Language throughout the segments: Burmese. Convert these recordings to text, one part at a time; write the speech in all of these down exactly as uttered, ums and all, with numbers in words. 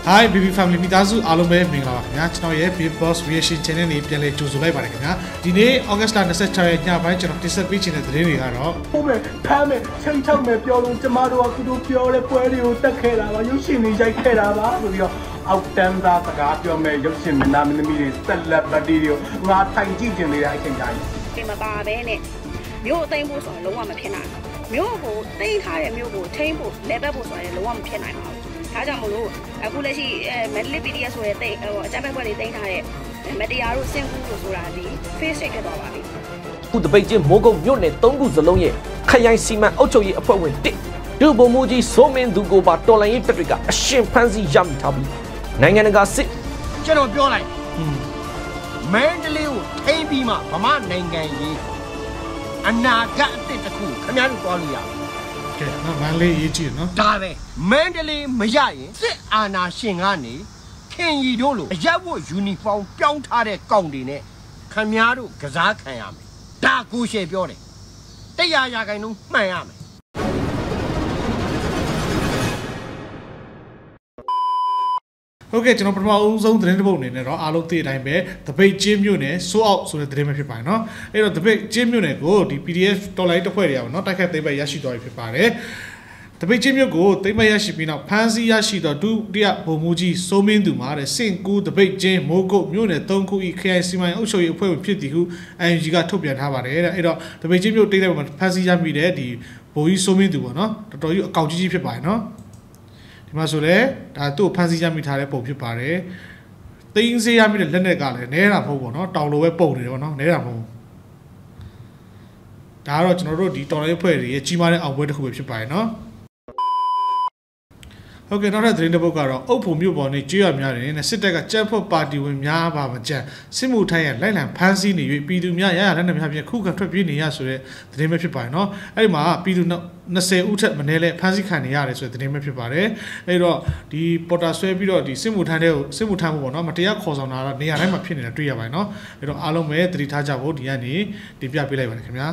Hi B B family မိသားစုအားလုံးပဲမင်္ဂလာပါခင်ဗျာကျွန်တော်ရဲ့ Big Boss Reaction Channel နေပြန်လဲကြိုဆိုလိုက်ပါတယ်ခင်ဗျာဒီနေ့ August လtwenty-sixရက်ညပိုင်းကျွန်တော်တင်ဆက်ပေးချင်တဲ့သတင်းတွေကတော့ဟုတ်ပဲဖမ်းမယ်ချိန်ချောက်မယ်ပြောလို့ကျမတို့ကကုတို့ပြောတဲ့ပွဲတွေကိုတက်ခဲ့တာပါရုပ်ရှင်တွေရိုက်ခဲ့တာပါဆိုပြီးတော့အောက်တန်းသားစကားပြောမယ်ရုပ်ရှင်မနာမင်းသမီးတွေဆက်လက်ပတ်တီးတွေကိုငါထိုင်ကြည့်နေနေတဲ့အချိန်တိုင်းဒီမှာပါပဲနဲ့မျိုးအသိမ်းဖို့ဆိုရင်လုံးဝမဖြစ်နိုင်မျိုးကိုသိမ်းထားတဲ့မျိုးကိုထိန်းဖို့လဲပတ်ဖို့ဆိုရင်လုံးဝမဖြစ်နိုင်ပါဘူးဒါကြောင့်မလို့အခုလက်ရှိအဲ Medley ပီ ဒီ အက်ဖ် ဆိုတဲ့တိတ်ဟိုအကြမ်းဖက်ပွဲတွေတင်ထားတဲ့မတရားတို့စင်ကူးလို့ဆိုတာဒီ face ဖြစ်သွားပါပြီခုတပိတ်ချင်းမိုးကုတ်မြို့နယ်သုံးခုစလုံးရဲ့ခရိုင်စီမံအုပ်ချုပ်ရေးအဖွဲ့ဝင်တစ်ဒုဗိုလ်မှူးကြီးစိုးမင်းသူကိုပါတော်လှန်ရေးတပ်တွေကအရှင်ဖမ်းဆီးရမိထားပြီးနိုင်ငံတကာစစ်ကျွန်တော်ပြောလိုက်မန္တလေးကိုထိန်းပြီးမှဗမာနိုင်ငံရေးအနာဂတ်အသစ်တစ်ခုခင်ဗျားတို့သွားလို့ရကဲနော်မန္တလေးရေးကြည့်နော်ဒါပဲမန္တလေးမရရင်စစ်အာဏာရှင်ကနေခင်ရီတို့လိုအရက်ဝတ်ယူနီဖောင်းပြောင်းထားတဲ့ကောင်တွေနဲ့ခင်ဗျားတို့ကစားခံရမယ်ဒါကိုရှယ်ပြောတယ်တရားရာခိုင်နှုန်းမှန်ရမယ်ဟုတ်ကဲ့ကျွန်တော်ပထမအဆုံးသတင်းတစ်ပုဒ်အနေနဲ့တော့အားလုံးသိတဲ့အတိုင်းပဲတပိတ်ချင်းမြို့နယ်စိုးအောက်ဆိုတဲ့သတင်းပဲဖြစ်ပါတယ်เนาะအဲ့တော့တပိတ်ချင်းမြို့နယ်ကိုဒီ P D F တော်လိုင်းတစ်ဖွဲ့တွေရပါเนาะတိုက်ခိုက်သိမ်းပိုက်ရရှိသွားပြီဖြစ်ပါတယ်တပိတ်ချင်းမြို့ကိုသိမ်းပိုက်ရရှိပြီးနောက်ဖမ်းဆီးရရှိသောဒုတိယဗိုလ်မှူးကြီးစိုးမင်းသူမှာတဲ့စင်ကူတပိတ်ချင်းမိုးကုတ်မြို့နယ်သုံးခု၏ခရိုင်စီမံအုပ်ချုပ်ရေးအဖွဲ့ဝင်ဖြစ်သည်ဟု I N G ကထုတ်ပြန်ထားပါတယ်တဲ့အဲ့တော့တပိတ်ချင်းမြို့တိတ်တဲ့မှာဖမ်းဆီးရမိတဲ့ဒီဗိုလ်ကြီးစိုးမင်းသူပေါ့เนาะတော်တော်ကြီးအကောက်ကြီးကြီးဖြစ်ပါတယ်เนาะဒီမှာဆိုလဲဒါသူ့ကိုဖမ်းဆီးရမိထားတဲ့ပုံဖြစ်ပါတယ်။သိင်းစေးရမိတဲ့လက်နက်ကလည်းနဲတာမဟုတ်ဘူးเนาะတောင်လိုပဲပုံနေတယ်ပေါ့เนาะနဲတာမဟုတ်ဘူး။ဒါကတော့ကျွန်တော်တို့ဒီတော်လေးဖွဲ့တွေရဲ့ကြီးမားတဲ့အောင်ပွဲတစ်ခုပဲဖြစ်ပါတယ်เนาะ။ဟုတ်ကဲ့နောက်ထပ်သတင်းတစ်ပုဒ်ကတော့အုပ်ဖို့မြို့ပေါ်နေကြေးရများတယ်နဲ့စစ်တပ်ကကြက်ဖို့ပါတီဝင်များပါမကြံစစ်မှုထိုင်းရလိုက်လံဖမ်းဆီးနေ၍ပြည်သူများရရလက်နက်များဖြင့်ခုခံထွက်ပြေးနေရဆိုတဲ့သတင်းပဲဖြစ်ပါတယ်เนาะ။အဲ့ဒီမှာပြည်သူtwentyဦးထက်မနည်းလဲဖမ်းဆီးခံနေရတယ်ဆိုတဲ့သတင်းပဲဖြစ်ပါတယ်အဲ့တော့ဒီပေါ်တာဆွဲပြီးတော့ဒီစစ်မှုထမ်းတဲ့ကိုစစ်မှုထမ်းဖို့ပေါ့နော်မတရားခေါ်ဆောင်တာတော့နေရာတိုင်းမှာဖြစ်နေတာတွေ့ရပါတယ်နော်အဲ့တော့အားလုံးပဲသတိထားကြဖို့ဒီကနေတင်ပြပေးလိုက်ပါတယ်ခင်ဗျာ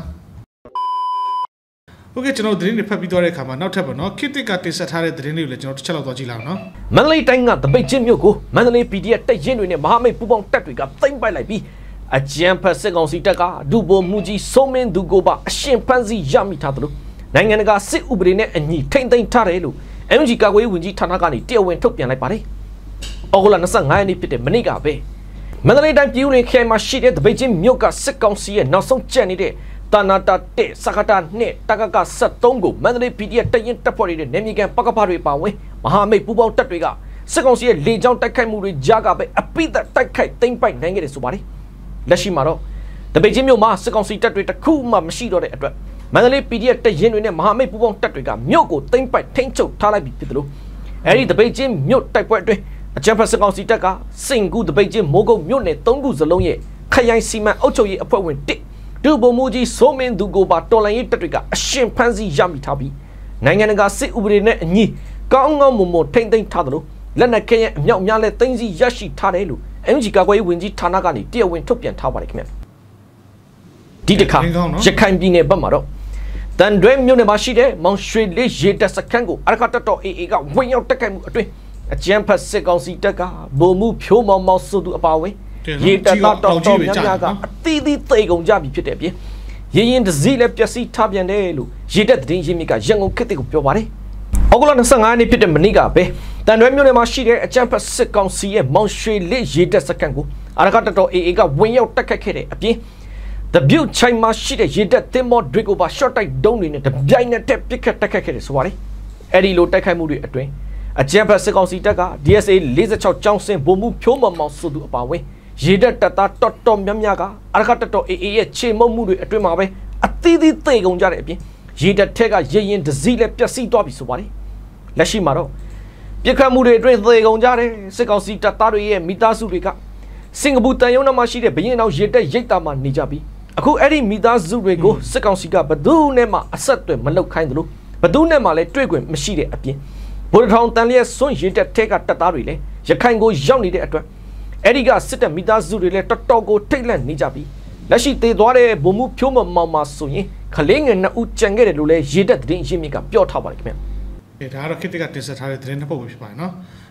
โอเคကျွန်တော်သတင်းတွေဖတ်ပြီးသွားတဲ့အခါမှာနောက်ထပ်ပေါ့နော်ခေတ်တစ်ကတင်ဆက်ထားတဲ့သတင်းတွေကိုလည်းကျွန်တော်တစ်ချက်လောက်သွားကြည့်လိုက်အောင်နော်မန္တလေးတိုင်းကတပိတ်ချင်းမြို့ကိုမန္တလေး P D F တပ်ရင်းတွေနဲ့မဟာမိတ်ပူးပေါင်းတပ်တွေကသိမ်းပိုက်လိုက်ပြီးအကြမ်းဖက်စစ်ကောင်စီတပ်ကဒုဗိုလ်မှူးကြီးစိုးမင်းသူကိုပါအရှင်ဖမ်းဆီးရမိထားသလိုနိုင်ငံတကာစစ်ဥပဒေနဲ့အညီထိမ့်သိမ်းထားတယ်လို့ M G ကာကွယ်ရေးဝန်ကြီးဌာနကနေတရားဝင်ထုတ်ပြန်လိုက်ပါတယ်။အောက်တိုဘာtwenty-fiveရက်နေ့ဖြစ်တဲ့မနေ့ကပဲမန္တလေးတိုင်းပြည်ဦးလွင်ခရိုင်မှာရှိတဲ့တပိတ်ချင်းမြို့ကစစ်ကောင်စီရဲ့နောက်ဆုံးကျန်နေတဲ့တာနာတာတစ်စကတာနှစ်တကကseventeenကိုမန္တလေး P D F တရင်တပ်ဖွဲ့တွေနဲ့နေမြေကန်ပကဖတွေပါဝင်မဟာမိတ်ပူးပေါင်းတပ်တွေကစစ်ကောင်စီရဲ့လေကြောင်းတိုက်ခိုက်မှုတွေကြားကပဲအပိသက်တိုက်ခိုက်သိမ်းပိုက်နိုင်ခဲ့တယ်ဆိုပါတယ်။လက်ရှိမှာတော့တပိတ်ချင်းမြို့မှာစစ်ကောင်စီတပ်တွေတခုမှမရှိတော့တဲ့အတွက်မန္တလေး P D F တပ်ရင်းတွေနဲ့မဟာမိတ်ပူးပေါင်းတပ်တွေကမြို့ကိုသိမ်းပိုက်ထိန်းချုပ်ထားလိုက်ပြီဖြစ်တယ်လို့အဲဒီတပိတ်ချင်းမြို့တိုက်ပွဲအတွင်းအကြမ်းဖက်စစ်ကောင်စီတပ်ကစင်ကူတပိတ်ချင်းမိုးကုတ်မြို့နယ်သုံးခုစလုံးရဲ့ခရိုင်စီမံအုပ်ချုပ်ရေးအဖွဲ့ဝင်တစ်ဒုဗိုလ်မှူးကြီးစိုးမင်းသူကိုပါတော်လှန်ရေးတပ်တွေကအရှင်ဖမ်းဆီးရမိထားပြီးနိုင်ငံတကာစစ်ဥပဒေနဲ့အညီကောင်းကောင်းမွန်မွန်ထိန်းသိမ်းထားတယ်လို့လက်နက်ခဲယံအမြောက်များလဲသိမ်းဆီးရရှိထားတယ်လို့ M G ကာကွယ်ရေးဝန်ကြီးဌာနကနေတရားဝင်ထုတ်ပြန်ထားပါတယ်ခင်ဗျဒီတစ်ခါရခိုင်ပြည်နယ်ဘက်မှာတော့တန်တွဲမြို့နယ်မှာရှိတဲ့မောင်ရွှေလေးရေတပ်စခန်းကိုအရကတတော် A A ကဝင်ရောက်တက်ခိုက်မှုအတွင်းအကြမ်းဖက်စစ်ကောင်စီတပ်ကဗိုလ်မှူးဖြိုးမောင်မောင်စုသူအပါဝင်ရေတပ်တော်တော်များများကအသီးသီးသိကုန်ကြပြီဖြစ်တဲ့အပြင်ရရင်တစည်းလည်းပျက်စီးထားပြန်တယ်လို့ရေတပ်သတင်းရင်းမြစ်ကရန်ကုန်ခေတ်ကိုပြောပါတယ်။အောက်တိုဘာtwenty-fiveရက်နေ့ဖြစ်တဲ့မနေ့ကပဲတန်တွဲမြို့နယ်မှာရှိတဲ့အကြမ်းဖက်စစ်ကောင်စီရဲ့မောင်ရွှေလေးရေတပ်စခန်းကိုအရကတတော် A A ကဝင်ရောက်တက်ခိုက်ခဲ့တဲ့အပြင်The Butte ချိုင်မှာရှိတဲ့ရေတပ်သင်္ဘောတွေကိုပါ short တိုက်ဒုံးတွေနဲ့တပြိုင်နက်တည်းပစ်ခတ်တိုက်ခိုက်ခဲ့တယ်ဆိုပါတယ်။အဲဒီလိုတိုက်ခိုက်မှုတွေအတွင်းအကြမ်းဖက်စစ်ကောင်စီတပ်က D S A forty-sixကျောင်းစင်ဗိုလ်မှူးဖြိုးမောင်မောင်ဆိုသူအပါဝင်ရေတပ်တပ်သားတော်တော်များများကအရကတတော် A A ရဲ့ခြေမုံမှုတွေအတွင်းမှာပဲအသီးသီးသေကုန်ကြတဲ့အပြင်ရေတပ်ထက်ကရေရင်တစည်းလည်းပျက်စီးသွားပြီဆိုပါတယ်။လက်ရှိမှာတော့ပြစ်ခတ်မှုတွေအတွင်းသေကုန်ကြတဲ့စစ်ကောင်စီတပ်သားတွေရဲ့မိသားစုတွေကစင်ကာပူတန်ယုံနာမှာရှိတဲ့ဘရင်အောင်ရေတပ်ရိတ်တာမှာနေကြပြီးအခုအဲ့ဒီမိသားစုတွေကိုစစ်ကောင်စီကဘသူနဲ့မှအဆက်အသွယ်မလုပ်ခိုင်းသလိုဘသူနဲ့မှလည်းတွေ့ခွင့်မရှိတဲ့အပြင်ဗိုလ်ထောင်တန်လျက်စွန့်ရေတက်ထဲကတပ်သားတွေလည်းရခိုင်ကိုရောက်နေတဲ့အတွက်အဲ့ဒီကစစ်တပ်မိသားစုတွေလည်းတော်တော်ကိုထိတ်လန့်နေကြပြီးလက်ရှိသေသွားတဲ့ဗိုလ်မှူးဖြိုးမောင်မောင်မှာဆိုရင်ခလေးငယ်နှစ်ဦးကြံခဲ့တယ်လို့လည်းရေတက်သတင်းရင်းမြစ်ကပြောထားပါတယ်ခင်ဗျ။အဲဒါကတော့ခေတ်ကတင်ဆက်ထားတဲ့သတင်းတစ်ပုဒ်ပဲဖြစ်ပါတယ်နော်။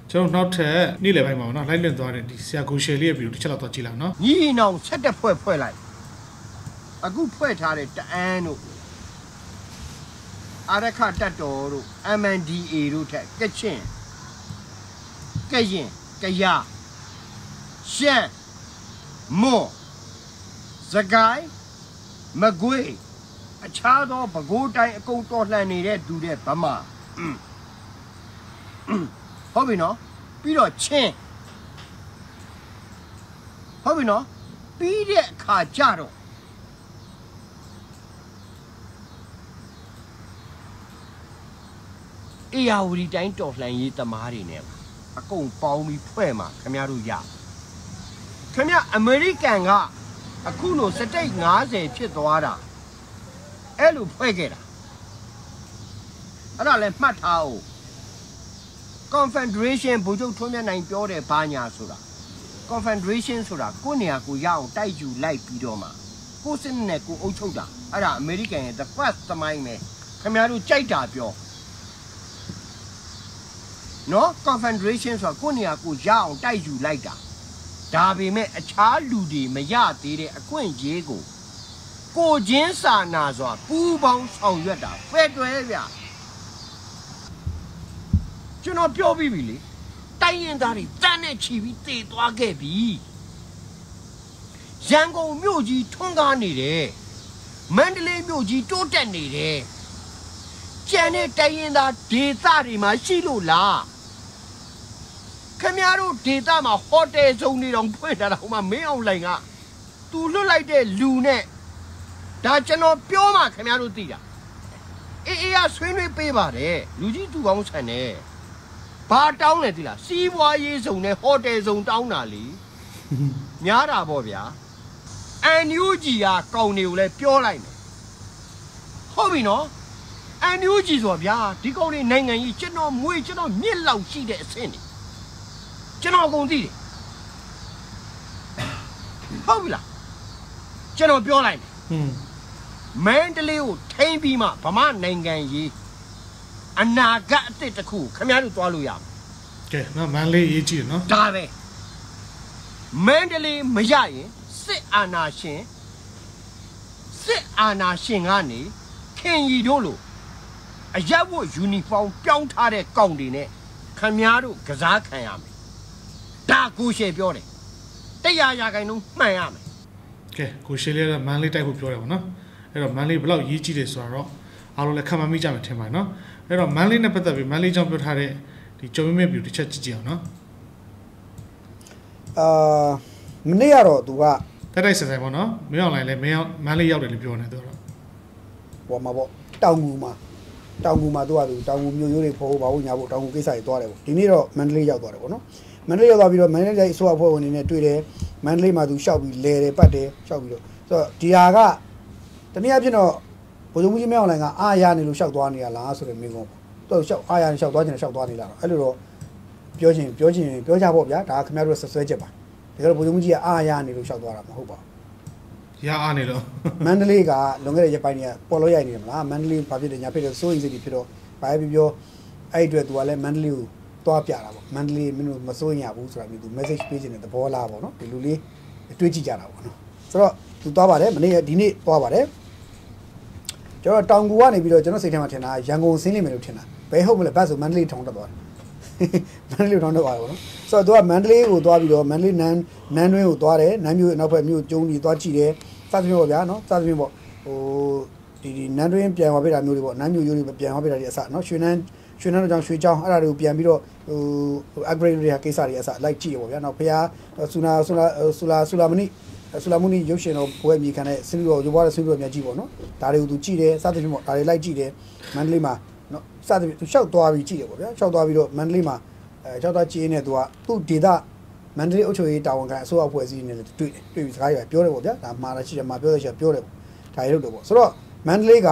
ကျွန်တော်နောက်ထပ်နေ့လယ်ပိုင်းမှာနော်လိုက်လွင့်သွားတဲ့ဒီဆရာကိုရှယ်လေးရဲ့ဗီဒီယိုတစ်ချက်လောက်တော့ကြည့်လိုက်နော်ညီနောင်ဆက်တက်ဖွဲ့ဖွဲ့လိုက်အခုဖွဲ့ထားတဲ့တအန်းတို့အာရခတက်တော်တို့ M N D A တို့ထက်ကချင်းကရင်ကရရှမ်းမော့စကိုင်းမကွေးအခြားသောပဲခူးတိုင်းအကုန်တော်လှန်နေတဲ့သူတဲ့ဗမာဟုတ်ပြီနော်ပြီးတော့ချင်းဟုတ်ပြီနော်ပြီးတဲ့အခါကြတော့အေယာဝတီတိုင်းတော်လှန်ရေးသမားတွေနဲ့အကုန်ပေါင်းပြီးဖွဲ့မှာခင်ဗျားတို့ရခင်ဗျာအမေရိကန်ကအခုလိုစတိတ်၅၀ဖြစ်သွားတာအဲ့လိုဖွဲ့ခဲ့တာအဲ့ဒါလည်းမှတ်ထားအောင် Confederation ဗိုလ်ချုပ်ထွန်းမြတ်နိုင်ပြောတယ်ဘာညာဆိုတာ Confederation ဆိုတာကိုယ့်နေရာကိုရအောင်တိုက်ယူလိုက်ပြီးတော့မှကိုယ့်စနစ်နဲ့ကိုယ်အုပ်ချုပ်တာအဲ့ဒါအမေရိကန်ရဲ့ the first သမိုင်းပဲခင်ဗျားတို့ကြိုက်တာပြောနော် Confederation ဆိုတာကိုယ့်နေရာကိုရအောင်တိုက်ယူလိုက်တာဒါပေမဲ့အခြားလူတွေမရသေးတဲ့အခွင့်အရေးကိုကိုချင်းစာနာစွာပူးပေါင်းဆောင်ရွက်တာဖက်တွဲဗျကျွန်တော်ပြောပြီးပြီလေတိုင်းရင်သားတွေတန်းနဲ့ချီပြီးတည်သွားခဲ့ပြီရန်ကုန်မြို့ကြီးထွန်းကားနေတယ်မန္တလေးမြို့ကြီးတိုးတက်နေတယ်ကျန်တဲ့တိုင်းရင်သားဒေသတွေမှာရှိလို့လားခင်ဗျားတို့ဒေသမှာဟိုတယ်စုံနေတော့ဖွင့်ထားတာဟိုမှာမင်းအောင်လိုင်ကသူလွတ်လိုက်တဲ့လူနဲ့ဒါကျွန်တော်ပြောမှခင်ဗျားတို့သိတာအေးအေးရဆွေးနွေးပေးပါတယ်လူကြီးသူကောင်းဆန်တယ်ဘာတောင်းလဲသိလားစီးပွားရေးစုံနဲ့ဟိုတယ်စုံတောင်းတာလေများတာပေါ့ဗျာအန်ယူဂျီကကောင်းတွေကိုလည်းပြောလိုက်မယ်ဟုတ်ပြီနော်အန်ယူဂျီဆိုဗျာဒီကောင်းတွေနိုင်ငံကြီးကျွန်တော်မွေးကျွန်တော်မြစ်လောက်ရှိတဲ့အဆင့်နေကျွန်တော်အကုန်သိတယ်ဟုတ်ပြီလားကျွန်တော်ပြောလိုက်မယ်ဟွန်းမန္တလေးကိုထိန်းပြီးမှဗမာနိုင်ငံရေးအနာဂတ်အသစ်တစ်ခုခင်ဗျားတို့သွားလို့ရမယ်ကဲနော်မန်လေးရေးကြည့်နော်ဒါပဲမန္တလေးမရရင်စစ်အာဏာရှင်စစ်အာဏာရှင်ကနေခင်ရီတို့လိုအရက်ဝတ်ယူနီဖောင်းပြောင်းထားတဲ့ကောင်တွေနဲ့ခင်ဗျားတို့ကစားခံရမယ်ဒါကိုရှယ်ပြောတယ်တရားရာခိုင်နှုန်းမှန်ရမယ်ကဲကိုရှယ်လေးကမန်လေးတိုက်ဖို့ပြောတယ်ပေါ့နော်အဲ့တော့မန်လေးဘယ်လောက်ရေးကြည့်တယ်ဆိုတော့အားလုံးလည်းခံမှမိကြမယ်ထင်ပါတယ်နော်အဲ့တော့မန်လေးနဲ့ပတ်သက်ပြီးမန်လေးကြောင့်ပြောထားတဲ့ဒီကျော်မင်းမြပြူတစ်ချက်ကြည့်ကြည့်အောင်နော်အာမနေ့ကတော့သူကတိုက်တိုက်ဆန်ဆန်ပေါ့နော်မင်းအောင်လိုင်းလည်းမင်းမန်လေးရောက်တယ်လို့ပြောနေသူတော့ပေါ်မှာပေါ့တောင်ငူမှာတောင်ငူမှာသူကသူတောင်ငူမြို့ရိုးတွေဖော်ဖို့ပါဖို့ညာဖို့တောင်ငူကိစ္စတွေသွားတယ်ပေါ့ဒီနေ့တော့မန္တလေးရောက်သွားတယ်ပေါ့နော်မန္တလေးရောက်သွားပြီးတော့မန္တလေးအစိုးရအဖွဲ့ဝင်တွေနဲ့တွေ့တယ်မန္တလေးမှာသူရှောက်ပြီးလဲတယ်ပတ်တယ်ရှောက်ပြီးတော့ဆိုတော့ဒီဟာကတနည်းအားဖြင့်တော့ဘုံကြီးမင်းအောင်လိုင်းကအားရနေလို့ရှောက်သွားနေရလားဆိုတဲ့မိကုန်းသူရှောက်အားရနေရှောက်သွားခြင်းနဲ့ရှောက်သွားနေလားအဲ့လိုတော့ပြောချင်ပြောချင်ပြောကြပေါ့ဗျာဒါခင်ဗျားတို့ဆွဆွဲချက်ပါဒါကြတော့ဘုံကြီးကအားရနေလို့ရှောက်သွားတာမဟုတ်ပါဘူးရအားနေလို့မန္တလေးကလွန်ခဲ့တဲ့ရက်ပိုင်းတွေကပေါ်လို့ရိုက်နေတယ်မလားမန္တလေးဘာဖြစ်တယ်ညာဖြစ်တယ်စိုးရိမ်စိတ်ဖြစ်တော့ဘာပဲပြောအဲ့အတွက်သူကလည်းမန္တလေးကိုသွားပြတာပေါ့မန္တလေးမင်းတို့မစိုးရင်ရဘူးဆိုတာမျိုးသူ message ပေးခြင်းတဲ့သဘောလားပေါ့နော်ဒီလူလေးတွေးကြည့်ကြတာပေါ့နော်ဆိုတော့သူသွားပါတယ်မနေ့ဒီနေ့သွားပါတယ်ကျွန်တော်တောင်ကူကနေပြီးတော့ကျွန်တော်စိတ်ထဲမှာထင်တာရန်ကုန်ဆင်းလိမ့်မယ်လို့ထင်တာဘယ်ဟုတ်မလဲဘတ်ဆိုမန္တလေးထောင်တက်သွားတယ်မန္တလေးထောင်တက်သွားတယ်ပေါ့နော်ဆိုတော့သူကမန္တလေးကိုသွားပြီးတော့မန္တလေးနန်းနန်းတွင်းကိုသွားတယ်နန်းမြို့နောက်ဘက်မြို့ကျုံးကြီးသွားကြည့်တယ်စသဖြင့်ပေါ့ဗျာနော်စသဖြင့်ပေါ့ဟိုဒီဒီနန်းတွင်းပြန်သွားပေးတာမျိုးတွေပေါ့နန်းမြို့ရိုးတွေပြန်သွားပေးတာတွေအစနော်ရွှေနန်းရွှေနန်းတို့ကြောင့်ရွှေချောင်းအဲ့ဒါတွေကိုပြန်ပြီးတော့ဟို upgrade တွေကိစ္စတွေအစလိုက်ကြည့်ရပေါ့ဗျာနော်ဖះဆူနာဆူလာဆူလာဆူလာမနီဆူလာမနီရုပ်ရှင်တော်ဘွဲမြေခံတဲ့စင်ပြီးတော့ရုပ်ပွားတဲ့စင်ပြီးတော့မြတ်ကြည့်ပေါ့နော်ဒါတွေကိုသူကြည့်တယ်စသဖြင့်ပေါ့ဒါတွေလိုက်ကြည့်တယ်မန္တလေးမှာနော်စသဖြင့်သူလျှောက်သွားပြီးကြည့်တယ်ပေါ့ဗျာလျှောက်သွားပြီးတော့မန္တလေးမှာအဲလျှောက်သွားကြည့်နေသူကသူ့ဒေတာမန္တလေးအုပ်ချုပ်ရေးတာဝန်ခံအစိုးရအဖွဲ့အစည်းနဲ့တွေ့တယ်တွေ့ပြီးစကားတွေပြောတယ်ပေါ့ဗျာဒါမှားတာရှိတယ်မှာပြောတယ်ရှိတယ်ပြောတယ်ပေါ့ဒါတွေလုပ်တယ်ပေါ့ဆိုတော့မန္တလေးက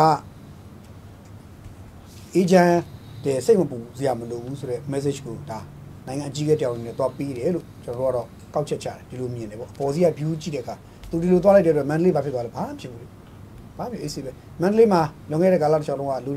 အေဂျင့်တဲ့စိတ်မပူစရာမလိုဘူးဆိုတော့ message ကိုဒါနိုင်ငံအကြီးအကဲတောင်နေတော့ပြီးတယ်လို့ကျွန်တော်တို့ကတော့ကောက်ချက်ချတယ်ဒီလိုမြင်တယ်ပေါ့အပေါ်စီက view ကြည့်တဲ့အခါသူဒီလိုသွားလိုက်တဲ့အတွက်မန္တလေးဘာဖြစ်သွားလဲဘာမှဖြစ်ဘူးလေဘာဖြစ်အေးစီပဲမန္တလေးမှာလွန်ခဲ့တဲ့ကာလတစ်ချောင်းလုံးကလူတွေ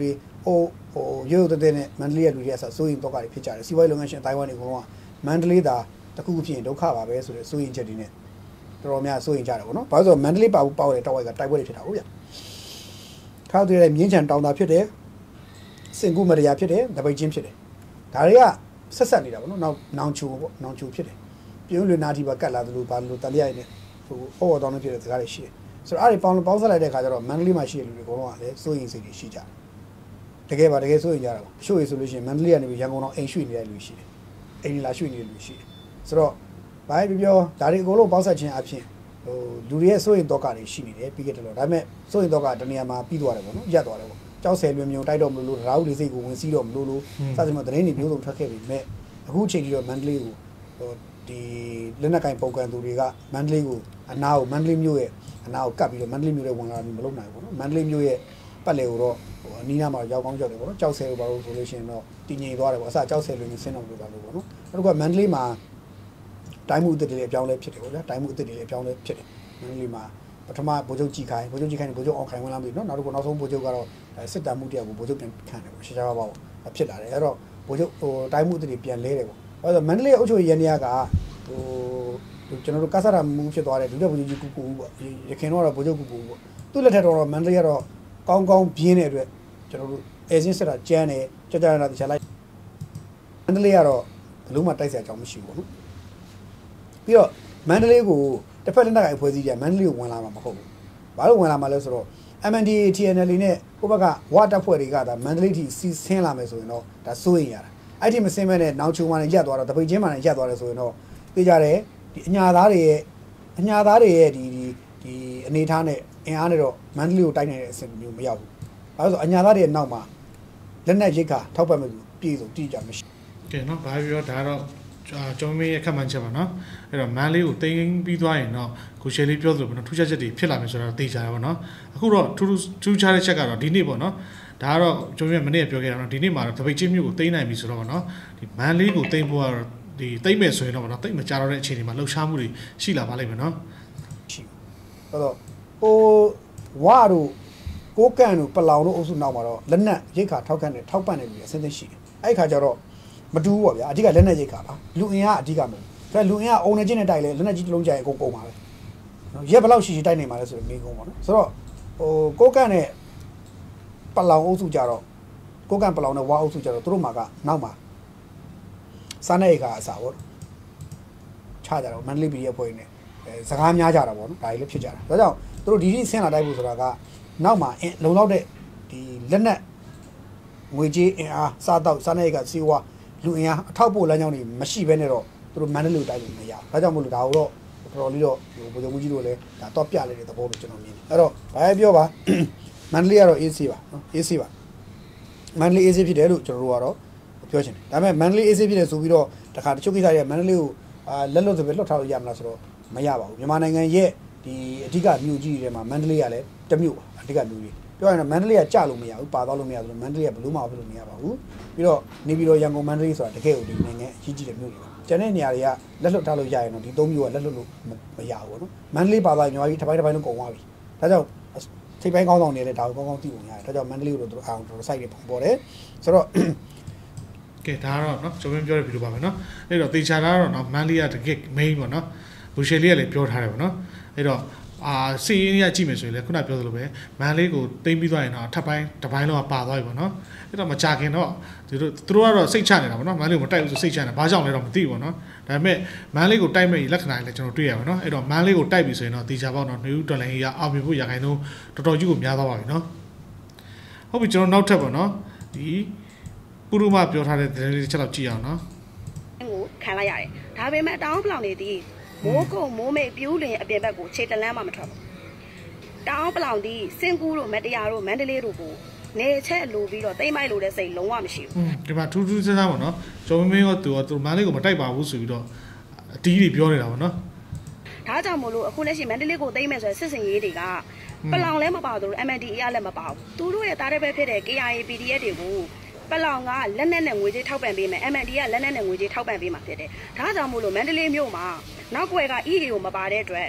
ဟိုဟိုရုပ်တဲ့နဲ့မန္တလေးရဲ့လူတွေကဆိုစိုးရင်တော့ကတွေဖြစ်ကြတယ်စီးပွားရေးလုပ်ငန်းရှင်တိုင်ဝမ်တွေကတော့မန္တလေးသာတခုဖြစ်ရင်ဒုက္ခပါပဲဆိုတဲ့စိုးရင်ချက်တွေနဲ့တော်တော်များစိုးရင်ကြတယ်ပေါ့နော်ဘာလို့ဆိုတော့မန္တလေးပါဘူးပေါက်တဲ့တောက်ဝိုက်ကတိုက်ပွဲတွေဖြစ်တာဟုတ်ဗျခါတွေ့တဲ့မြင်းချံတောင်တာဖြစ်တယ်စင်ကူမရယာဖြစ်တယ်တပိတ်ချင်းဖြစ်တယ်ဒါတွေကဆက်ဆက်နေတာပေါ့နော်နောက်နောင်ချူပေါ့နောင်ချူဖြစ်တယ်ပြုံးလွင်နာတီပါကတ်လာသလိုဘာလို့တလျရိုက်နဲ့ဟိုအော်တော်နေဖြစ်တဲ့စကားတွေရှိတယ်ဆိုတော့အဲ့ဒီပေါင်းပေါင်းဆက်လိုက်တဲ့ခါကျတော့မန္တလေးမှာရှိတဲ့လူတွေအကုန်လုံးကလည်းစိုးရင်စိတ်တွေရှိကြတယ်တကယ်ပါတကယ်စိုးရင်ကြတာပေါ့ရှို့ရဆိုလို့ရှိရင်မန္တလေးကနေပြီးရန်ကုန်တော့အိမ်ရွှေ့နေတဲ့လူရှိတယ်အိမ်လာရွှေ့နေတဲ့လူရှိတယ်ဆိုတော့ဘာပဲပြောဒါတွေအကုန်လုံးပေါင်းဆက်ခြင်းအဖြစ်ဟိုလူတွေရဲ့စိုးရင်တော့ကတွေရှိနေတယ်ပြီးခဲ့တယ်လို့ဒါပေမဲ့စိုးရင်တော့ကတနေရာမှာပြီးသွားတယ်ပေါ့နော်ရပ်သွားတယ်ပေါ့ကြောက်ဆယ်လွင်မြုံတိုက်တော့မလို့လို့ရာဟုလေးစိတ်ကိုဝင်စီးတော့မလို့လို့စသဖြင့်တရင်တွေမျိုးစုံထွက်ခဲ့ပြီမဲ့အခုချိန်ကြီးတော့မန္တလေးကိုဟိုဒီလက်နက်ကင်ပုံကန်သူတွေကမန္တလေးကိုအနာကိုမန္တလေးမြို့ရဲ့အနာကိုကပ်ပြီးတော့မန္တလေးမြို့ရဲ့ဝင်လာပြီးမလုပ်နိုင်ဘူးပေါ့နော်မန္တလေးမြို့ရဲ့ပတ်လည်ကိုတော့ဟိုအနီးနားမှာရောက်ကောင်းရောက်တယ်ပေါ့နော်ကြောက်ဆယ်ကိုဘာလို့ဆိုလို့ရှိရင်တော့တည်ငြိမ်သွားတယ်ပေါ့အစကြောက်ဆယ်လွင်ဆင်းတော့လို့ပါလို့ပေါ့နော်နောက်တစ်ခုကမန္တလေးမှာတိုင်းမှုအစ်စ်တွေအပြောင်းလဲဖြစ်တယ်ပေါ့ဗျာတိုင်းမှုအစ်စ်တွေအပြောင်းလဲဖြစ်တယ်မန္တလေးမှာပထမဗိုလ်ချုပ်ကြီးခိုင်ဗိုလ်ချုပ်ကြီးခိုင်နဲ့ဗိုလ်ချုပ်အောင်ခိုင်ဝင်လာပြီနော်နောက်တစ်ခုနောက်ဆုံးဗိုလ်ချုပ်ကတော့စစ်တပ်မှုတရားကိုဗိုလ်ချုပ်ပြန်ခံတယ်ပေါ့ရှားရှားပါပါဖြစ်လာတယ်အဲ့တော့ဗိုလ်ချုပ်ဟိုတိုင်းမှုအစ်စ်တွေပြန်လဲတယ်ပေါ့အဲ့တော့မန္တလေးအုပ်ချုပ်ရေးရန်နေရကဟိုကျွန်တော်တို့ကဆရာမူဖြစ်သွားတယ်ဒုတိယဗိုလ်ချုပ်ကြီးကူကူပေါ့ရခင်တော့ဗိုလ်ချုပ်ကူကူပေါ့သူ့လက်ထက်တော့မန္တလေးကတော့ကောင်းကောင်းပြင်းတဲ့အတွက်ကျွန်တော်တို့အဲစင်းစစ်တာကျန်းတယ်ကြကြရတာတခြားလိုက်မန္တလေးကတော့ဘလို့မှတိုက်စရာအကြောင်းမရှိဘူးပေါ့နော်ပြီးတော့မန္တလေးကိုတစ်ဖက်လက်နက်ကိုအဖွဲ့အစည်းတွေကမန္တလေးကိုဝင်လာမှာမဟုတ်ဘူးဘာလို့ဝင်လာမှာလဲဆိုတော့ M N D A T N L နဲ့ဟိုဘက်ကဝါတပ်ဖွဲ့တွေကဒါမန္တလေးထိစီဆင်းလာမယ်ဆိုရင်တော့ဒါစိုးရင်ရတာအဲ့ဒီမစင်းမဲ့နဲ့နောက်ချုံမှလည်းရက်သွားတော့တပိတ်ချင်းမှလည်းရက်သွားတယ်ဆိုရင်တော့သိကြတယ်ဒီအညာသားတွေရဲ့အညာသားတွေရဲ့ဒီဒီအနေထားနဲ့အင်အားနဲ့တော့မန္တလေးကိုတိုက်နိုင်တဲ့အဆင့်မျိုးမရောက်ဘူးဘာလို့ဆိုအညာသားတွေရဲ့နောက်မှာလက်နက်ရိတ်ခါထောက်ပံ့မှုပြည်စုံတည်ကြမရှိကဲနော်ဘာပြောဒါတော့ကျွန်တော်မေးရခက်မှန်းချက်ပါနော်အဲ့တော့မန်လေးကိုတင်းပြီးသွားရင်တော့ကိုရှယ်လေးပြောသလိုပေါ့နော်ထူးခြားချက်တွေဖြစ်လာမယ်ဆိုတော့သိကြတာပေါ့နော်အခုတော့ထူးထူးခြားတဲ့ချက်ကတော့ဒီနေ့ပေါ့နော်ဒါကတော့ကျွန်တော်မနေ့ကပြောခဲ့တာနော်ဒီနေ့မှာတော့တပိတ်ချင်းမျိုးကိုတင်းနိုင်ပြီဆိုတော့ပေါ့နော်ဒီမန်လေးကိုတင်းဖို့ကတော့ဒီတိတ်မဲ့ဆိုရင်တော့ပေါ့နော်တိတ်မကြတော့တဲ့အခြေအနေမှာလှုပ်ရှားမှုတွေရှိလာပါလိမ့်မယ်နော်ရှိအဲ့တော့ဟိုဝါတို့ကိုကန်တို့ပလောင်တို့အုပ်စုနောက်မှာတော့လက်နက်ရိတ်ခါထောက်ကန်တယ်ထောက်ပံ့တယ်ပြီးအစင်းသိရှိတယ်အဲ့ဒီခါကျတော့မတူဘူးပေါ့ဗျာအဓိကလက်နက်ရိတ်ခါပါလူအင်အားအဓိကမဟုတ်ဘူးဒါလူအင်အားအုံနေချင်းနဲ့တိုက်လဲလက်နက်ကြီးတစ်လုံးကြိုင်အကုန်ပုံပါပဲနော်ရက်ဘယ်လောက်ရှိရှိတိုက်နေမှာလဲဆိုတော့မိကုန်းပေါ့နော်ဆိုတော့ဟိုကိုကန်နဲ့ပလောင်အုပ်စုကြတော့ကိုကန်ပလောင်နဲ့ဝါအုပ်စုကြတော့သူတို့မှာကနောက်မှာစားနေခါအစားပေါ့ချကြတော့မန္တလေးပြည်ရဲ့ဖွဲ့နေစကားများကြတာပေါ့နော်ဒါကြီးလည်းဖြစ်ကြတာဒါကြောင့်သူတို့ဒီဒီဆင်းလာတိုက်ဖို့ဆိုတာကနောက်မှာလုံလောက်တဲ့ဒီလက်နက်ငွေကြေးအင်အားစားတော့စားနေခါစီဝါလူအင်အားအထောက်ပို့လမ်းကြောင်းတွေမရှိဘဲနဲ့တော့သူတို့မန္တလေးကိုတိုက်လို့မရဘူးဒါကြောင့်မို့လို့ဒါကိုတော့တော်တော်လေးတော့ဟိုဗိုလ်ချုပ်ကြီးတို့လည်းဒါတော့ပြလိုက်တဲ့သဘောလို့ကျွန်တော်မြင်တယ်အဲ့တော့ဘာပဲပြောပါမန္တလေးကတော့ A C ပါနော် A C ပါမန္တလေး A C ဖြစ်တယ်လို့ကျွန်တော်တို့ကတော့ပြောချင်တယ်ဒါပေမဲ့မန္တလေး A C ဖြစ်တယ်ဆိုပြီးတော့တခါတချို့ကိစ္စတွေကမန္တလေးကိုအာလက်လွတ်ဆိုပြီးလွတ်ထားလို့ရမလားဆိုတော့မရပါဘူးမြန်မာနိုင်ငံရဲ့ဒီအဓိကမြို့ကြီးတွေထဲမှာမန္တလေးကလည်းတမြို့ပါအဓိကမြို့ကြီးပြောရင်တော့မန္တလေးကကြလို့မရဘူးပါသွားလို့မရဘူးဆိုတော့မန္တလေးကဘလို့မှဖြစ်လို့မရပါဘူးပြီးတော့နေပြီးတော့ရန်ကုန်မန္တလေးဆိုတာတကယ်ကိုဒီနိုင်ငံအကြီးကြီးတဲ့မြို့တွေပါကျန်တဲ့နေရာတွေကလက်လွတ်ထားလို့ရရင်တော့ဒီသုံးမြို့ကလက်လွတ်လို့မရဘူးပေါ့နော်မန္တလေးပါသွားမြန်မာပြည်တစ်ပိုင်းတစ်ပိုင်းလုံးကုန်သွားပြီဒါကြောင့်ထိပ်ပိုင်းကောင်းဆောင်တွေလည်းဒါကိုကောင်းကောင်းသိပုံရတယ်ဒါကြောင့်မန္တလေးကိုတော့သူအောင်တော်စိုက်တွေပုံပေါ်တယ်ဆိုတော့ကဲဒါကတော့เนาะကျွန်တော်ပြောရပြီလို့ပါမယ်เนาะအဲ့တော့တေချာတာတော့เนาะမန်လေးကတကယ် main ပေါ့เนาะဘူရှယ်လေးကလည်းပြောထားတယ်ပေါ့เนาะအဲ့တော့အာစီရင်းရကြည့်မယ်ဆိုရင်လည်းခုနပြောသလိုပဲမန်လေးကိုတိမ့်ပြီးသွားရင်တော့ထပ်ပိုင်းတစ်ပိုင်းလုံးကပါသွားပြီပေါ့เนาะအဲ့တော့မကြခင်တော့သူတို့သူတို့ကတော့စိတ်ချနေတာပေါ့เนาะမန်လေးကိုမတိုက်ဘူးဆိုစိတ်ချနေတာဘာကြောင့်လဲတော့မသိဘူးပေါ့เนาะဒါပေမဲ့မန်လေးကိုတိုက်မဲ့လက္ခဏာတွေလည်းကျွန်တော်တွေ့ရပါเนาะအဲ့တော့မန်လေးကိုတိုက်ပြီဆိုရင်တော့တေချာပေါ့เนาะနေဦးတော်လိုင်းရအောင်ပြဖို့ရခိုင်တော့တော်တော်ကြီးကိုများသွားပါပြီเนาะဟုတ်ပြီကျွန်တော်နောက်ထပ်ပေါ့เนาะဒီပုရုမပြောထားတဲ့သတင်းလေးတစ်ချက်လောက်ကြည့်အောင်နော်ကိုခံလိုက်ရတယ်ဒါပေမဲ့တောင်းပလောင်နေသည်မိုးကုံမိုးမိတ်ပြူးလင်အပြင်ဘက်ကိုခြေတလန်းမှမထွက်ဘူးတောင်းပလောင်သည်စင်ကူးတို့မတရားတို့မန္တလေးတို့ကိုနေချက်လိုပြီးတော့တိမ့်မိုက်လိုတဲ့စိတ်လုံးဝမရှိဘူးဒီမှာထူးထူးဆန်းဆန်းပေါ့နော်ကျော်မင်းရောသူသူမန္တလေးကိုမတိုက်ပါဘူးဆိုပြီးတော့အတီးတွေပြောနေတာပေါ့နော်ဒါကြောင့်မို့လို့အခုလက်ရှိမန္တလေးကိုသိမ်းမယ်ဆိုတဲ့စစ်စင်ရေးတွေကပလောင်လည်းမပါဘူး M N D A လည်းမပါဘူးသူတို့ရဲ့တားတဲ့ဘက်ဖြစ်တဲ့ K I A P D F တွေကိုပလောင်ကလက်နက်နဲ့ငွေကြေးထောက်ပံ့ပေးမယ် M N D ကလက်နက်နဲ့ငွေကြေးထောက်ပံ့ပေးမှာဖြစ်တယ်။ဒါကြောင့်မို့လို့မန္တလေးမြို့မှာနောက်ွယ်က E A ကိုမပါတဲ့အတွက်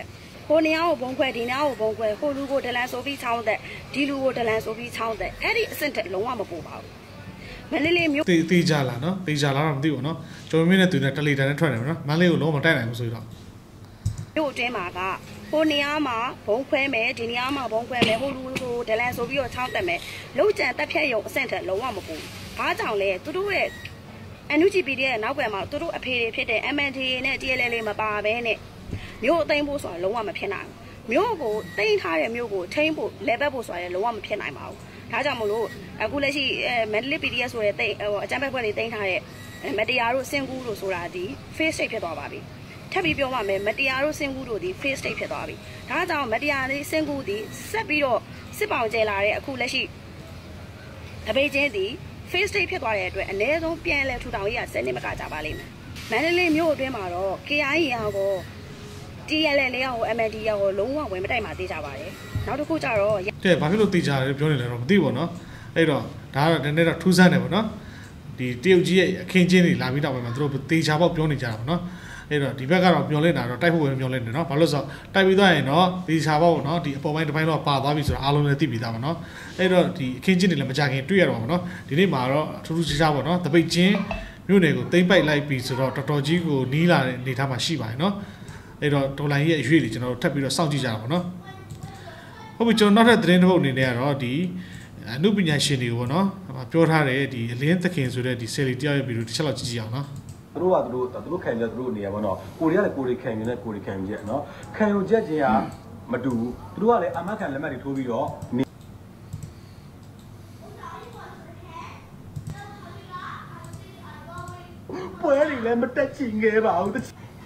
ဟိုနေရာကိုဘုံခွဲဒီနေရာကိုဘုံခွဲဟိုလူကိုဒလန်ဆိုပြီးချောင်းသက်ဒီလူကိုဒလန်ဆိုပြီးချောင်းသက်အဲ့ဒီအဆင့်တက်လုံးဝမပူပါဘူးမန္တလေးမြို့တေးသေးကြလားနော်တေးကြလားတော့မသိဘူးနော်ကျော်မင်းနဲ့သူနဲ့တလီတန်နဲ့ထွက်နေမှာနော်မန္တလေးကိုလုံးဝမတိုက်နိုင်ဘူးဆိုတော့မြို့အတွင်းမှာကဟိုနေရာမှာဘုံခွဲမယ်ဒီနေရာမှာဘုံခွဲမယ်ဟိုလူကိုဒလန်ဆိုပြီးတော့ချောင်းသက်မယ်လုံချန်တက်ဖြတ်ရုံအဆင့်တက်လုံးဝမပူဘာကြောင့်လဲသူတို့ရဲ့ အန် ယူ ဂျီ ပီ ဒီ ရဲ့နောက်ွယ်မှာသူတို့အဖေတွေဖြစ်တဲ့ အမ် အန် ဒီ နဲ့ တီ အယ် အယ် လေးမပါဘဲနဲ့မြို့အသိမ်းဖို့ဆိုတာလုံးဝမဖြစ်နိုင်ဘူးမြို့ကိုသိမ်းထားတဲ့မြို့ကိုထိန်းဖို့လဲပတ်ဖို့ဆိုတာလည်းလုံးဝမဖြစ်နိုင်ပါဘူးဒါကြောင့်မလို့အခုလက်ရှိမန္တလေး ပီ ဒီ အက် ဆိုတဲ့တိတ်ဟိုအကြမ်းဖက်ဖွဲ့တွေသိမ်းထားတဲ့မတရားတို့စင်ကူးတို့ဆိုတာဒီ face state ဖြစ်သွားပါပြီထပ်ပြီးပြောပါမယ်မတရားတို့စင်ကူးတို့ဒီ face state ဖြစ်သွားပြီဒါကြောင့်မတရားလေးစင်ကူးဒီဆက်ပြီးတော့စစ်ပောင်ကျဲလာတဲ့အခုလက်ရှိတပိတ်ချင်းဒီface state ဖြစ်သွားတဲ့အတွက်အနည်းဆုံးပြန်လဲထူထောင်ရေးရစနစ်မကကြပါလိမ့်မယ်မန္တလေးမြို့အတွင်းမှာတော့ ကေ အိုင် အေ ရော တီ အယ် အယ် လေးရော အမ် အန် ဒီ ရောလုံးဝဝင်မတိုက်မှသေးကြပါတယ်နောက်တစ်ခုကျတော့တဲ့ဘာဖြစ်လို့တေးကြတယ်ပြောနေလဲတော့မသိဘူးနော်အဲ့တော့ဒါကတော့နည်းနည်းတော့ထူးဆန်းတယ်ပေါ့နော်ဒီတရုတ်ကြီးရဲ့အခင်းချင်းတွေလာပြီးတော့မှသူတို့တေးချပေါက်ပြောနေကြတာပေါ့နော်အဲ့တော့ဒီဘက်ကတော့မျောလင့်တာတော့တိုက်ဖို့ပဲမျောလင့်တယ်နော်ဘာလို့ဆိုတော့တိုက်ပြီးသွားရင်တော့တေးချပေါက်နော်ဒီအပေါ်ပိုင်းတစ်ပိုင်းတော့ပါသွားပြီဆိုတော့အားလုံးလည်းသိပြီးသားပါနော်အဲ့တော့ဒီအခင်းချင်းတွေလည်းမကြခင်တွေ့ရတော့ပါနော်ဒီနေ့မှာတော့ထူးထူးခြားခြားပေါ့နော်တပိတ်ချင်းမြို့နယ်ကိုသိမ့်ပိုက်လိုက်ပြီဆိုတော့တော်တော်ကြီးကိုနီးလာတဲ့အနေထားမှာရှိပါတယ်နော်အဲ့တော့ဒေါ်လာရဲ့အရွေ့တွေကျွန်တော်တို့ထပ်ပြီးတော့စောင့်ကြည့်ကြတာပေါ့နော်ဟုတ်ပြီကျွန်တော်နောက်ထပ်သတင်းတစ်ပုဒ်အနေနဲ့ကတော့ဒီအနုပညာရှင်တွေကိုပေါ့နော်ပြောထားတယ်ဒီအလင်းသခင်ဆိုတဲ့ဒီဆယ်လီတယောက်ရဲ့ဗီဒီယိုတစ်ချက်လောက်ကြည့်ကြည့်အောင်နော်သူတို့ကသူတို့သူတို့ခံကြသူတို့နေရပါတော့ကိုရီးယားလည်းကိုရီးခံနေတယ်ကိုရီးခံချက်နော်ခံယူချက်ချင်းကမတူဘူးသူတို့ကလည်းအမခံလက်မှတ်တွေထိုးပြီးတော့ပွဲတွေလည်းမတက်ချင်ခဲ့ပါဘူး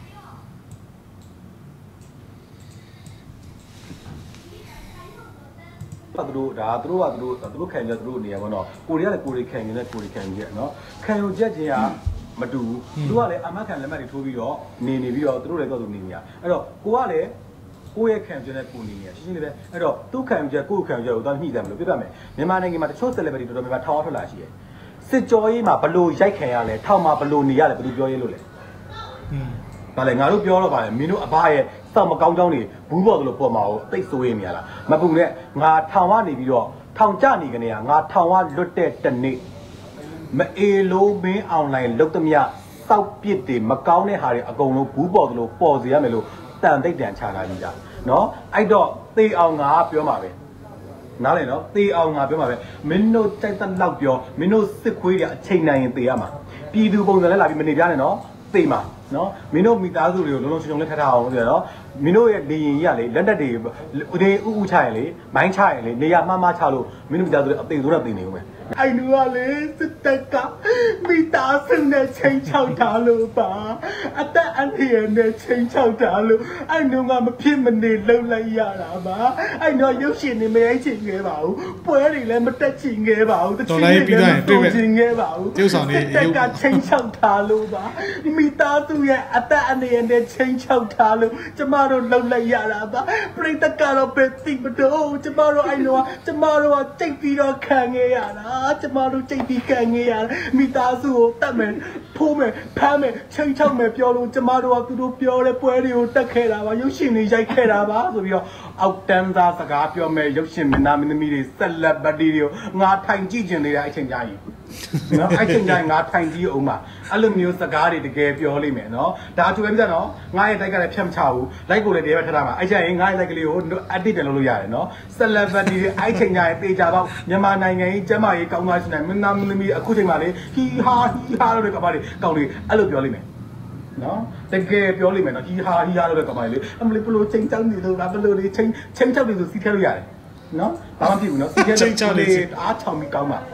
သူတို့ဒါသူတို့ကသူတို့သူတို့ခံကြသူတို့နေရပါတော့ကိုရီးယားလည်းကိုရီးခံနေတယ်ကိုရီးခံချက်နော်ခံယူချက်ချင်းကမတူဘူးသူကလည်းအမခံလက်မှတ်တွေထိုးပြီးတော့နေနေပြီးတော့သူတို့လည်းတော့သူနေနေရအဲ့တော့ကိုကလည်းကိုရဲ့ခံချက်နဲ့ကိုနေနေရရှင်းရှင်းလေးပဲအဲ့တော့သူ့ခံချက်ကိုခံချက်ကိုတော့ညှိတယ်မလို့ပြပြမယ်မြန်မာနိုင်ငံမှာတချို့ celebrity တော်တော်များများထောင်အောင်ထွက်လာရှိတယ်စစ်ကြောရေးမှာဘလို့ရိုက်ခံရလဲထောင်မှာဘလို့နေရလဲဘယ်လိုပြောရဲလို့လဲอืมဒါလည်းငါတို့ပြောတော့ပါလေမင်းတို့အဘရဲ့စောက်မကောင်းကြောင်းတွေဘူးပေါ်သလိုပေါ်မှာကိုတိတ်ဆိုးရနေရလားမပူနဲ့ငါထောင်ကနေပြီးတော့ထောင်ကြနေကနေကငါထောင်ကလွတ်တဲ့တနေ့မအေလုံးမင်းအောင်လိုင်းလုတ်သမျှစောက်ပစ်တွေမကောင်းတဲ့ဟာတွေအကုန်လုံးဘူးပေါ်သလိုပေါ်စီရမယ်လို့တန်တိတ်တန်ချတာကြီးတာနော်အဲ့တော့သေအောင်ငါပြောမှာပဲနားလေနော်သေအောင်ငါပြောမှာပဲမင်းတို့တိုက်တက်လောက်ပြောမင်းတို့စစ်ခွေးတွေအချိန်နိုင်ရင်သေရမှာပြည်သူပုံစံနဲ့လာပြီးမနေပြနဲ့နော်သေမှာနော်မင်းတို့မိသားစုတွေကိုလုံးလုံးချုံချုံလေးထထအောင်ဆိုရတော့မင်းတို့ရဲ့လေရင်ကြီးကလေလက်တက်တွေဦးသေးဥဥချရင်လေမိုင်းချရင်လေနေရမှားမှားချလို့မင်းတို့မိသားစုတွေအသိဆိုးနဲ့သိနေဦးမယ်အဲ့လူကလေစစ်တက်ကမိသားစုနဲ့ချိန်ချောက်တာလို့ပါအသက်အန္တရာယ်နဲ့ချိန်ချောက်တာလို့အဲ့လူကမဖြစ်မနေလှုပ်လိုက်ရတာပါအဲ့တော့ရုပ်ရှင်နေမရိုက်ချင်ခဲ့ပါဘူးပွဲတွေလည်းမတက်ချင်ခဲ့ပါဘူးတချို့လည်းမတွေ့ချင်ခဲ့ပါဘူးကျုပ်ဆောင်နေတက်ကချိန်ချောက်တာလို့ပါမိသားစုရဲ့အသက်အန္တရာယ်နဲ့ချိန်ချောက်တာလို့ကျမတို့လှုပ်လိုက်ရတာပါပြိတ္တကတော့ပဲသိမတော့ကျမတို့အဲ့လိုကကျမတို့ကကြိတ်ပြီးတော့ခံခဲ့ရတာကျမတို့ကြိတ်ပြီးခံခဲ့ရမိသားစုကိုတတ်မယ်ဖိုးမယ်ဖမ်းမယ်ချိန်ချောက်မယ်ပြောလို့ကျမတို့ကသူတို့ပြောတဲ့ပွဲတွေကိုတက်ခဲ့တာပါရုပ်ရှင်တွေရိုက်ခဲ့တာပါဆိုပြီးတော့အောက်တန်းသားစကားပြောမယ်ရုပ်ရှင်မင်းသားမင်းသမီးတွေဆက်လက်ပတ်တီတွေကိုငါထိုင်ကြည့်ကျင်နေတာအချိန်ကြာကြီးနော်အဲ့ချိန်တိုင်းငါထိုင်ကြည့်အောင်ပါအဲ့လိုမျိုးစကားတွေတကယ်ပြောလိမ့်မယ်နော်ဒါသူပဲပြတ်နော်ငါရဲ့တိုက်ကလည်းဖြတ်မချဘူးလိုက်ကိုလည်းတည်းပဲထထားမှာအဲ့ချိန်ရင်ငါရဲ့တိုက်ကလေးကိုအတစ်ပြန်လုပ်လို့ရတယ်နော် celebrity တွေအဲ့ချိန်တိုင်းတေချာပေါက်မြန်မာနိုင်ငံကြီးကျမ်းမာရေးကောင်းသွားရှင်တယ်မင်းသားမင်းသမီးအခုချိန်မှာလေဟီဟာဟီဟာလို့ကပါလေကောင်းလေအဲ့လိုပြောလိမ့်မယ်နော်တကယ်ပြောလိမ့်မယ်နော်ဟီဟာဟီဟာလို့ကပါလေအမလေးဘလို့ချိန်ချောင်းနေလို့လားဘလို့လေချိန်ချိန်ချောက်နေဆိုစီးခဲလို့ရတယ်နော်ဘာမှမဖြစ်ဘူးနော်စီးခဲလို့အားချောင်းပြီးကောင်းပါ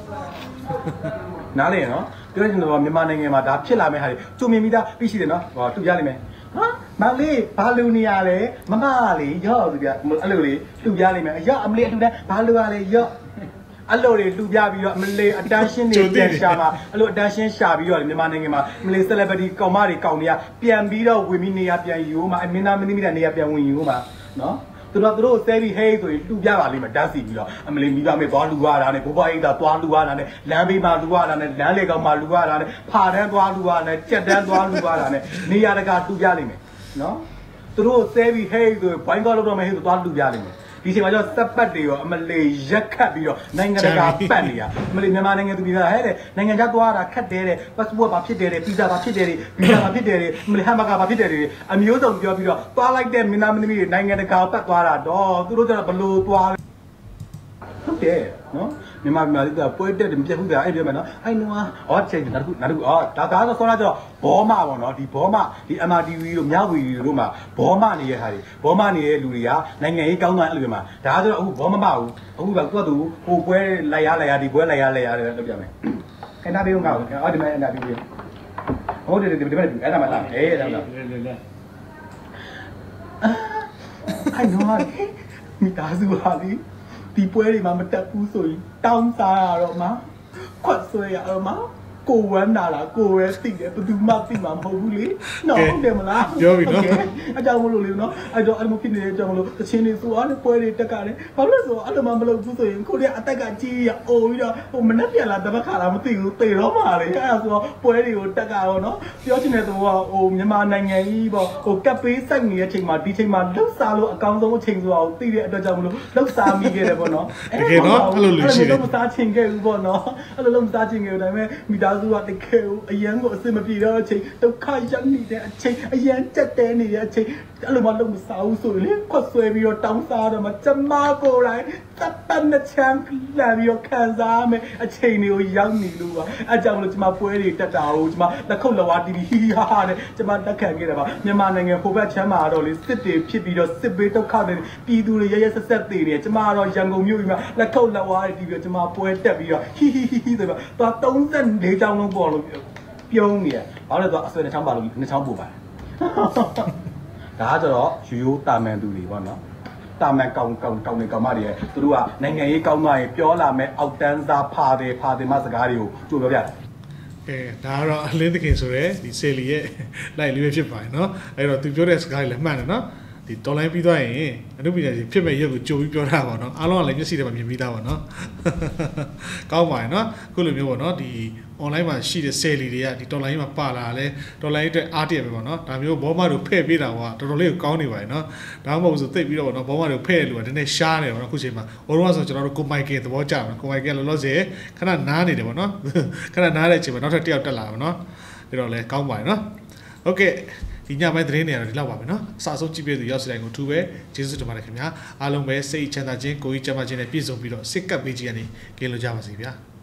နားလေနော်ပြောချင်တော့မြန်မာနိုင်ငံမှာဒါဖြစ်လာမယ့်ဟာတွေကြုံမြင်ပြီးသားပြီးရှိတယ်နော်ဟောတူရလိမ့်မယ်ဟာမလေးဘာလူနေရလဲမမလေးရော့ဆိုပြအဲ့လိုလေးတူရလိမ့်မယ်ရော့အမလေးအတူတန်းဘာလူရလဲရော့အဲ့လိုတွေလူပြပြီးတော့အမလေးအတန်းရှင်းတွေပြန်ရှာမှာအဲ့လိုအတန်းရှင်းရှာပြီးတော့မြန်မာနိုင်ငံမှာအမလေး celebrity ကောင်မတွေကောင်တွေကပြန်ပြီးတော့ဝင်ပြီးနေရပြန်ယူမှာအမင်းသားမင်းသမီးတွေနေရပြန်ဝင်ယူမှာနော်သူတို့တို့ဆဲပြီးဟေးဆိုရင်လူပြပါလိမ့်မယ်ဓာတ်စီပြီးတော့အမလေးမိသားမေသွားလူရတာနဲ့ဘိုးဘွားအိတ်သာသွားလူရတာနဲ့လမ်းဘေးမှာလူရတာနဲ့လမ်းလေကောင်မှာလူရတာနဲ့ဖာတန်းသွားလူရတာနဲ့ကြက်တန်းသွားလူရတာနဲ့နေရာတကာလူပြလိမ့်မယ်နော်သူတို့ဆဲပြီးဟဲ့ဆိုဘိုင်းကောက်လို့တော့မဟဲ့ဆိုသွားလူပြလိမ့်မယ်ဒီချိန်မှာကျတော့စက်ပတ်တွေရောအမလေးရက်ခတ်ပြီးတော့နိုင်ငံတကာပတ်နေရအမလေးမြန်မာနိုင်ငံသူပြည်သားဟဲ့တဲ့နိုင်ငံခြားသွားတာခတ်တယ်တဲ့ passport ဘာဖြစ်တယ်တဲ့ visa ဘာဖြစ်တယ်တဲ့ visa ဘာဖြစ်တယ်တဲ့အမလေးဟမ်ဘာဂါဘာဖြစ်တယ်တဲ့အမျိုးစုံပြောပြီးတော့သွားလိုက်တဲ့မင်းသားမင်းသမီးတွေနိုင်ငံတကာပတ်သွားတာတော့သူတို့ကျတော့ဘလို့သွားဟုတ်တယ်နော်မြန်မာမြန်မာလေးကပွဲတက်တယ်မပြတ်ဘူးကြာအဲ့ပြောမယ်နော်အဲ့နွားဟောချိန်နောက်တစ်ခုနောက်တစ်ခုအော်ဒါဒါဆိုဆောလာကျတော့ဘောမပေါ့နော်ဒီဘောမဒီ M R T V တို့မြောက်ဝီတို့မှာဘောမနေတဲ့ဟာတွေဘောမနေတဲ့လူတွေကနိုင်ငံရေးကောင်းတာအဲ့လိုပြောမှာဒါဆိုတော့အခုဘောမမဘူးအခုကသူ့သူဟိုပွဲလိုက်ရလိုက်ရဒီပွဲလိုက်ရလိုက်ရတယ်လုပ်ပြမယ်ခဏလေးငါ့ကိုအော်ဒီမဲ့အန်တာဗီးဟုတ်တယ်ဒီဒီမဲ့အဲ့ဒါမှလာအေးအဲ့ဒါမှလာအဲ့နွားမိသားစုဟာလीဒီပွဲတွေမှာမတက်ဘူးဆိုရင်တောင်းစားရတော့မှခွတ်ဆွဲရတော့မှကိုဝမ်းနာလားကိုပဲသိတယ်ဘယ်သူမှသိမှာမဟုတ်ဘူးလေနော်ဟုတ်တယ်မလားပြောပြီနော်အကြောင်းမလို့လေနော်အဲ့တော့အဲ့လိုဖြစ်နေတဲ့အကြောင်းမလို့တချင်းတွေဆိုအားနဲ့ပွဲတွေတက်ကြတယ်ဘာလို့လဲဆိုတော့အဲ့လိုမှမလုပ်ဘူးဆိုရင်ကိုရီးယားအသက်ကကြီးရအိုပြီးတော့ဟိုမနှက်ပြန်လာတပတ်ခါလာမသိဘူးတေတော့မှာလေအဲ့ဒါဆိုတော့ပွဲတွေကိုတက်ကြတော့နော်ပြောချင်တဲ့သူကဟိုမြန်မာနိုင်ငံကြီးပေါ့ဟိုကပ်ပေးစိုက်နေတဲ့အချိန်မှာဒီချိန်မှာလှုပ်ရှားလို့အကောင်းဆုံးအချိန်ဆိုတော့သိတဲ့အတွက်ကြောင့်မလို့လှုပ်ရှားမိခဲ့တယ်ပေါ့နော်တကယ်နော်အဲ့လိုလူရှိတယ်လှုပ်ရှားချင်ခဲ့ဘူးပေါ့နော်အဲ့လိုလှုပ်ရှားချင်ခဲ့တယ်ဒါပေမဲ့မိသားစုကတကယ်အရန်ကိုအစင်မပြေတော့အချိန်ဒုက္ခရောက်နေတဲ့အချိန်အရန်တက်တဲနေတဲ့အချိန်အဲ့လိုမှလုံးမစားဘူးဆိုရင်လေခွတ်ဆွဲပြီးတော့တောင်းစားတော့မှကျမကိုယ်တိုင်တပ်ပတ်နဲ့ချမ်းလာပြီးတော့ခံစားမယ်အချိန်တွေကိုရောက်နေလို့ပါအဲ့ကြောင့်မလို့ကျမပွဲတွေတက်တာကိုကျမလက်ခုပ်လက်ဝါးတီးပြီးဟီဟာဟာနဲ့ကျမတက်ခံခဲ့တာပါမြန်မာနိုင်ငံဟိုဘက်ချမ်းမှာတော့လေစစ်တွေဖြစ်ပြီးတော့စစ်ဘေးဒုက္ခတွေပြည်သူတွေရရဆက်ဆက်သေးတယ်ကျမကတော့ရန်ကုန်မြို့ကြီးမှာလက်ခုပ်လက်ဝါးတီးပြီးတော့ကျမပွဲတက်ပြီးတော့ဟီဟီဟီဟီဆိုတော့သွားသုံး၄ချောင်းလုံးပေါ်လို့ပြုံးနေရဘာလို့လဲဆိုတော့အဆွေနှစ်ချောင်းပါလို့နှစ်ချောင်းပို့ပါတယ်ဒါကကျတော့ရိုးရိုးတာမန်သူတွေပေါ့နော်တာမန်ကောင်းကောင်းကောင်းနေကောင်းမတွေသူတို့ကနိုင်ငံရေးကောင်းသွားရင်ပြောလာမယ်အောက်တန်းစားဖာတယ်ဖာတယ်မစကားတွေကိုကြိုပြောပြတယ်အဲဒါကတော့အလင်းသခင်ဆိုရဲဒီဆယ်လီရဲ့လိုက်လေးပဲဖြစ်ပါတယ်နော်အဲ့တော့သူပြောတဲ့စကားတွေလည်းမှန်တယ်နော်ဒီတော်လိုင်းပြီးသွားရင်အနုပညာရှင်ဖြစ်မဲ့ရက်ကိုကြိုပြီးပြောတာပါနော်အားလုံးကလည်းမျက်စိထဲမှာမြင်ပြီးသားပါနော်ကောင်းပါရဲ့နော်ခုလိုမျိုးပေါ့နော်ဒီ online မှာရှိတဲ့ sale တွေကဒီ တော်လိုင်းမှာပါလာလဲတော်လိုင်းအတွက်အားတရပဲပေါ့နော်ဒါမျိုးဘောမတို့ဖဲ့ပေးတာကတော်တော်လေးကိုကောင်းနေပါရဲ့နော်ဒါမှမဟုတ်ဆိုသိပြီးတော့ပေါ့နော်ဘောမတို့ဖဲ့လို့ကတနေ့ရှားနေပေါ့နော်အခုချိန်မှာဟိုတော့ဆိုကျွန်တော်တို့ကိုမိုက်ကင်သဘောကျတယ်ကိုမိုက်ကင်လောလောဆယ်ခဏနားနေတယ်ပေါ့နော်ခဏနားတဲ့အချိန်မှာနောက်ထပ်တစ်ယောက်တက်လာပါနော်ဒါတော့လဲကောင်းပါရဲ့နော်โอเคဒီညပိုင်းသတင်းတွေကတော့ဒီလောက်ပါပဲเนาะအစအဆုံးကြည့်ပြသူရောက်စတိုင်းကိုထူပဲကျေးဇူးတင်ပါတယ်ခင်ဗျာအားလုံးပဲစိတ်ချမ်းသာခြင်းကိုယ်ကြီးကျန်းမာခြင်းနဲ့ပြည့်စုံပြီးတော့စစ်ကပ်ပေးခြင်းနဲ့ကင်းလို့ကြပါစေဗျာ